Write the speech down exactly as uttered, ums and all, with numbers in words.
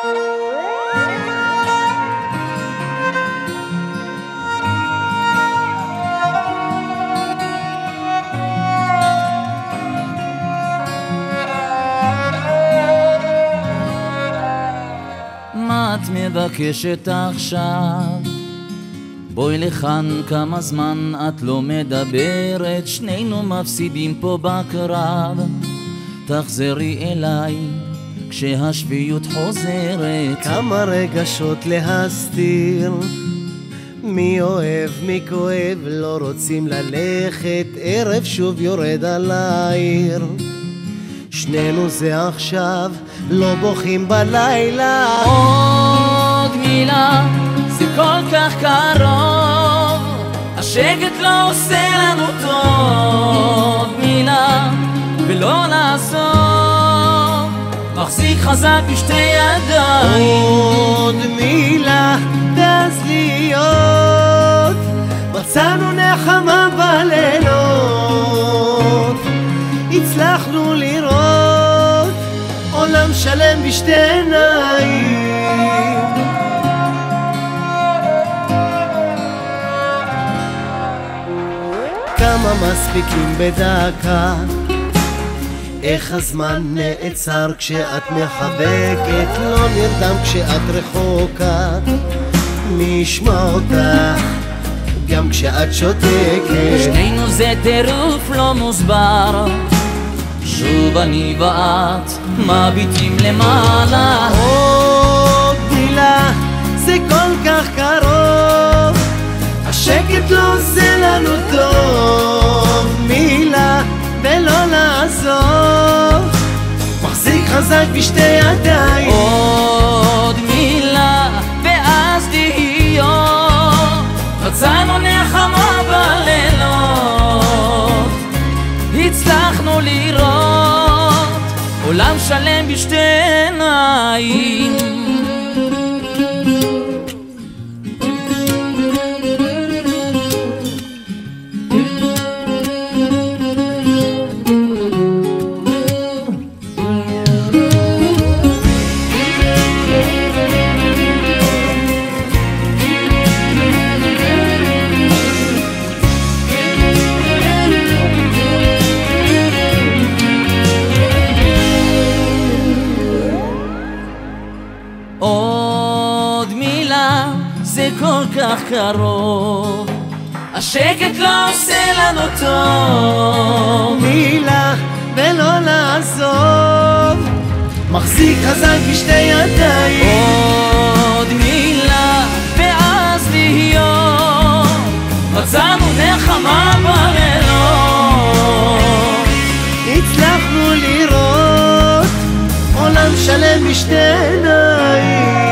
מה את מבקשת עכשיו? בואי לכאן, כמה זמן את לא מדברת, שנינו מפסידים פה בקרב. תחזרי אליי כשהשפיות חוזרת. כמה רגשות להסתיר, מי אוהב מי כואב, לא רוצים ללכת, ערב שוב יורד על העיר. שנינו זה עכשיו, לא בוכים בלילה. עוד מילה, זה כל כך קרוב, השקט לא עושה לנו טוב. מילה ולא לעזוב, מחזיק חזק בשתי ידיים. עוד מילה ואז להיות, מצאנו נחמה בלילות, הצלחנו לראות עולם שלם בשתי עיניים. כמה מספיקים בדקה, איך הזמן נעצר כשאת מחבקת, לא נרדם כשאת רחוקה, מי ישמע אותך גם כשאת שותקת. שנינו זה טירוף לא מוסבר, שוב אני ואת מביטים למעלה. עוד מילה, זה כל כך קרוב, השקט לא עושה לנו טוב. מילה ולא לעזוב, מחזיק חזק בשתי ידיים. עוד מילה ואז להיות, מצאנו נחמה בלילות, הצלחנו לראות עולם שלם בשתי עיניים. עוד מילה, זה כל כך קרוב, השקט לא עושה לנו טוב. מילה ולא לעזוב, מחזיק חזק בשתי ידיים. עוד מילה ואז להיות, מצאנו נחמה בלילות, הצלחנו לראות עולם שלם בשתי עיניים.